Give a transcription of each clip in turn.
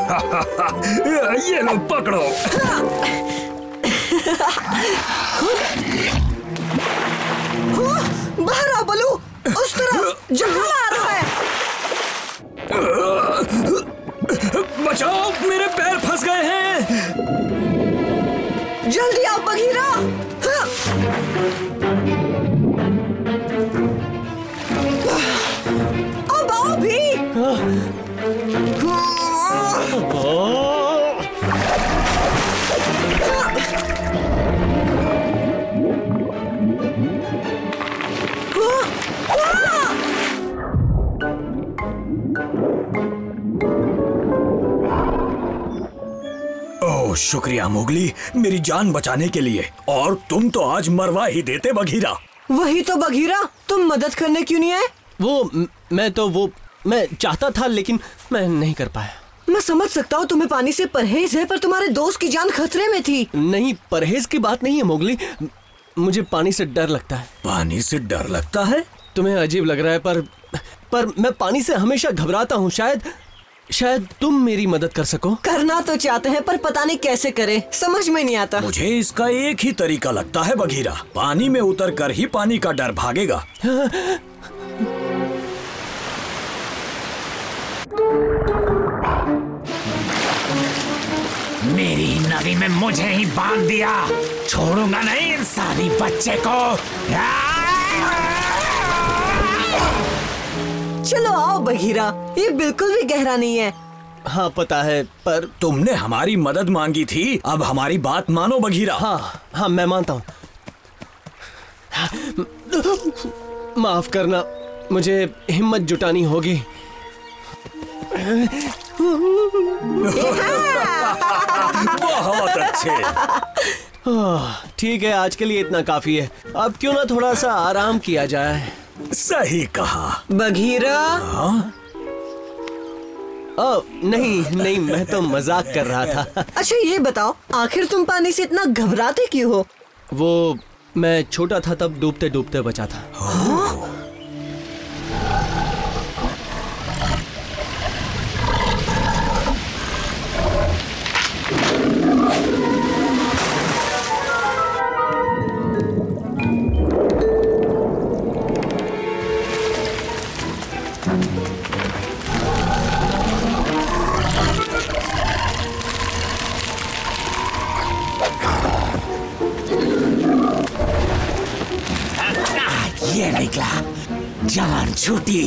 ये लो पकड़ो। बाहर आओ बलू, उस तरफ जंगल आ रहा है। बचाओ, मेरे पैर फंस गए हैं। जल्दी आओ बघीरा। अब आओ भी। ओह शुक्रिया मोगली, मेरी जान बचाने के लिए। और तुम तो आज मरवा ही देते बघीरा। वही तो बघीरा, तुम मदद करने क्यों नहीं आए? मैं चाहता था लेकिन मैं नहीं कर पाया। मैं समझ सकता हूँ तुम्हें पानी से परहेज है, पर तुम्हारे दोस्त की जान खतरे में थी। नहीं, परहेज की बात नहीं है मोगली, मुझे पानी से डर लगता है। पानी से डर लगता है? तुम्हें अजीब लग रहा है पर मैं पानी से हमेशा घबराता हूँ। शायद तुम मेरी मदद कर सको। करना तो चाहते हैं पर पता नहीं कैसे करें, समझ में नहीं आता। मुझे इसका एक ही तरीका लगता है बघीरा, पानी में उतर कर ही पानी का डर भागेगा। मेरी नदी में मुझे ही बांध दिया, छोड़ूंगा नहीं इन सारी बच्चे को। चलो आओ बघीरा, ये बिल्कुल भी गहरा नहीं है। हाँ पता है, पर तुमने हमारी मदद मांगी थी, अब हमारी बात मानो बघीरा। हाँ मैं मानता हूँ। माफ करना, मुझे हिम्मत जुटानी होगी। बहुत अच्छे। ठीक है, आज के लिए इतना काफी है। अब क्यों ना थोड़ा सा आराम किया जाए। सही कहा बघीरा। नहीं, मैं तो मजाक कर रहा था। अच्छा ये बताओ, आखिर तुम पानी से इतना घबराते क्यों हो? वो मैं छोटा था तब डूबते डूबते बचा था। ये निकला, जान छूटी।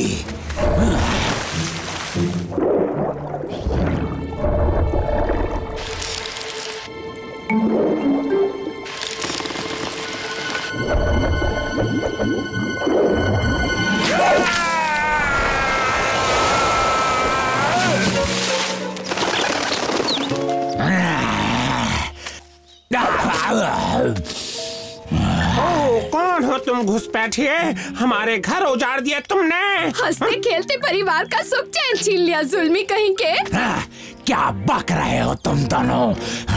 कौन हो तुम घुसपैठिए? हमारे घर उजाड़ दिया तुमने। हंसते खेलते परिवार का सुख चैन छीन लिया, जुल्मी कहीं के। क्या बक रहे हो तुम दोनों?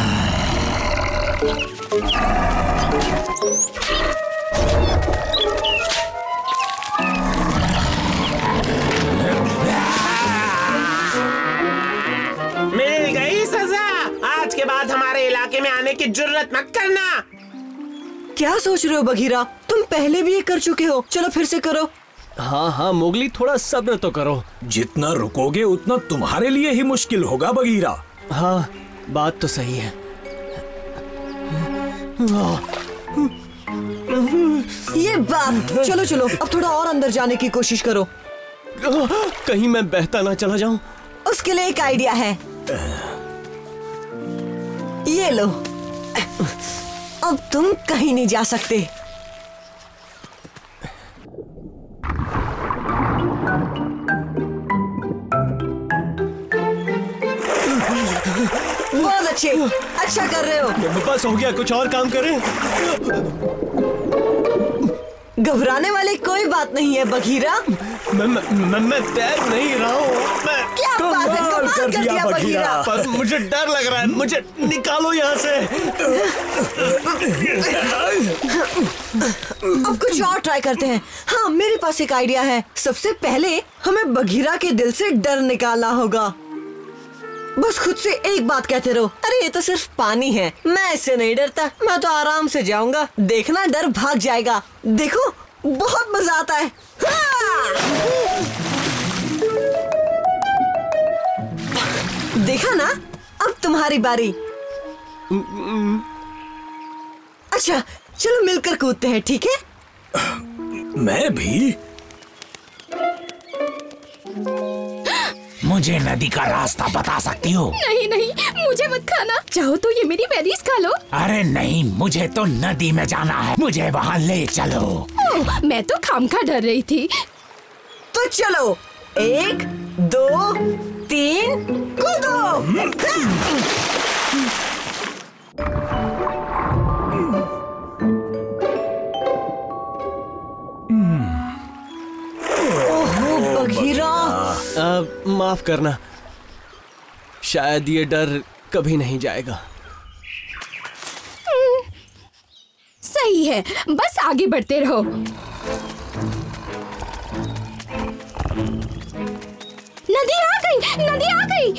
मिल गई सजा। आज के बाद हमारे इलाके में आने की जुर्रत मत करना। क्या सोच रहे हो बघीरा? तुम पहले भी ये कर चुके हो, चलो फिर से करो। हाँ मोगली, थोड़ा सब्र तो करो। जितना रुकोगे उतना तुम्हारे लिए ही मुश्किल होगा बघीरा। हाँ बात तो सही है। ये बात, चलो अब थोड़ा और अंदर जाने की कोशिश करो। कहीं मैं बहता ना चला जाऊं। उसके लिए एक आइडिया है, ये लो। अब तुम कहीं नहीं जा सकते। बहुत अच्छे, अच्छा कर रहे हो। बस हो गया, कुछ और काम करें। घबराने वाली कोई बात नहीं है बघीरा। मैं तैर नहीं रहा हूँ। क्या बात है, कमाल कर दिया बघीरा। पर मुझे डर लग रहा है, मुझे निकालो यहाँ से। अब कुछ और ट्राई करते हैं। हाँ मेरे पास एक आइडिया है। सबसे पहले हमें बघीरा के दिल से डर निकालना होगा। बस खुद से एक बात कहते रहो, अरे ये तो सिर्फ पानी है, मैं इससे नहीं डरता, मैं तो आराम से जाऊंगा, देखना डर भाग जाएगा। देखो बहुत मजा आता है। देखा ना, अब तुम्हारी बारी। अच्छा चलो मिलकर कूदते हैं, ठीक है? मैं भी। मुझे नदी का रास्ता बता सकती हो? नहीं नहीं, मुझे मत खाना। चाहो तो ये मेरी बेरीज खा लो। अरे नहीं, मुझे तो नदी में जाना है, मुझे वहाँ ले चलो। ओह, मैं तो खामखा डर रही थी। तो चलो, 1 2 3 कूदो। ओहो बघीरा, माफ करना, शायद ये डर कभी नहीं जाएगा। सही है, बस आगे बढ़ते रहो। नदी आ गई, नदी आ गई।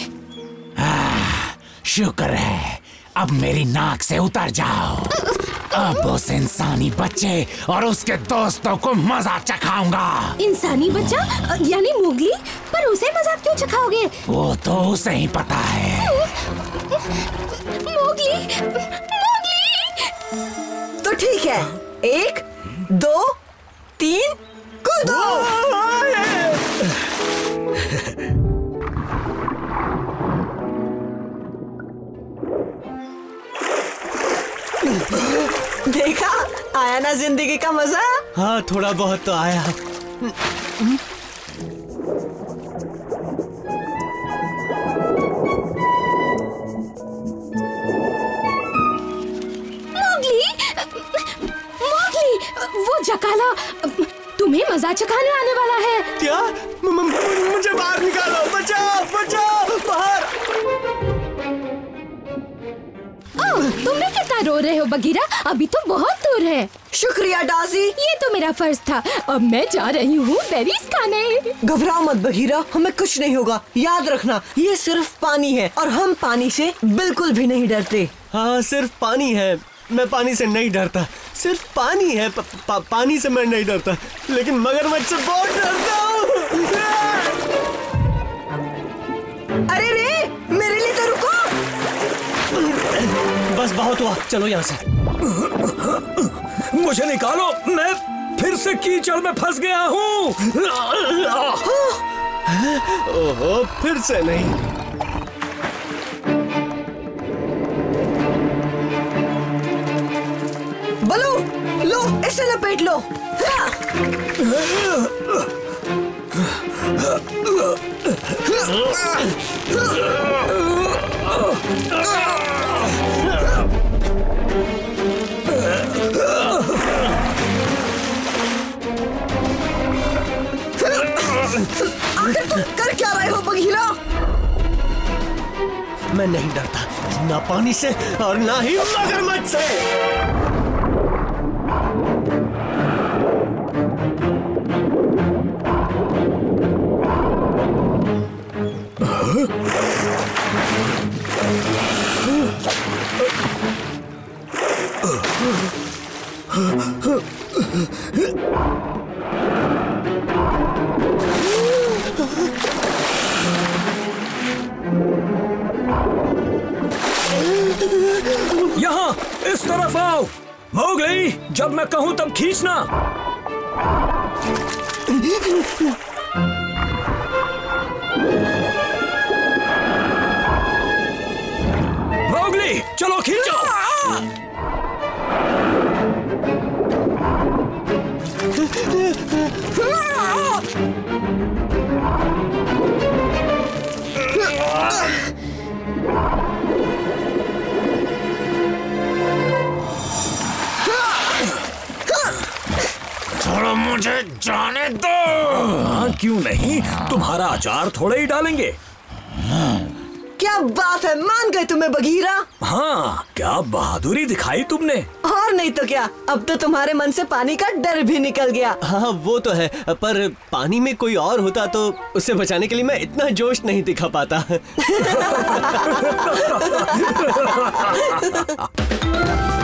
शुक्र है, अब मेरी नाक से उतर जाओ। अब उस इंसानी बच्चे और उसके दोस्तों को मजा चखाऊंगा। इंसानी बच्चा यानी मोगली, पर उसे मजा क्यों चखाओगे? वो तो उसे ही पता है। Mowgli, Mowgli. तो ठीक है, 1 2 3 कूदो। देखा, आया ना जिंदगी का मजा। हाँ थोड़ा बहुत तो आया। मोगली, मोगली, वो जकाला तुम्हें मजा चखाने आने वाला है। क्या? मुझे बाहर निकालो, बचाओ बचाओ, बाहर। तुम भी कितना रो रहे हो बगीरा, अभी तो बहुत दूर है। शुक्रिया डाजी, ये तो मेरा फर्ज था। अब मैं जा रही हूँ बेरीज खाने। घबराओ मत बघीरा, हमें कुछ नहीं होगा। याद रखना, ये सिर्फ पानी है और हम पानी से बिल्कुल भी नहीं डरते। हाँ सिर्फ पानी है, मैं पानी से नहीं डरता। सिर्फ पानी है, पानी से मैं नहीं डरता, लेकिन मगरमच्छ से बहुत डरता हूँ। अरे रे, मेरे लिए तो रुको। बस बहुत हुआ, चलो यहाँ से। मुझे निकालो, मैं फिर से कीचड़ में फंस गया हूँ। ओहो, फिर से नहीं। बलू, लो इसे लपेट लो। आखिर तुम कर क्या रहे हो बघीरा? मैं नहीं डरता, ना पानी से और ना ही मगरमच्छ से। यहाँ इस तरफ आओ। मोगली, जब मैं कहूँ तब खींचना। मोगली, चलो खींचो। छोड़ो मुझे, जाने दो। हाँ क्यों नहीं, तुम्हारा अचार थोड़े ही डालेंगे। क्या बात है, मान गए तुम्हें बघीरा। हाँ, क्या बहादुरी दिखाई तुमने। हाँ और नहीं तो क्या, अब तो तुम्हारे मन से पानी का डर भी निकल गया। हाँ वो तो है, पर पानी में कोई और होता तो उससे बचाने के लिए मैं इतना जोश नहीं दिखा पाता।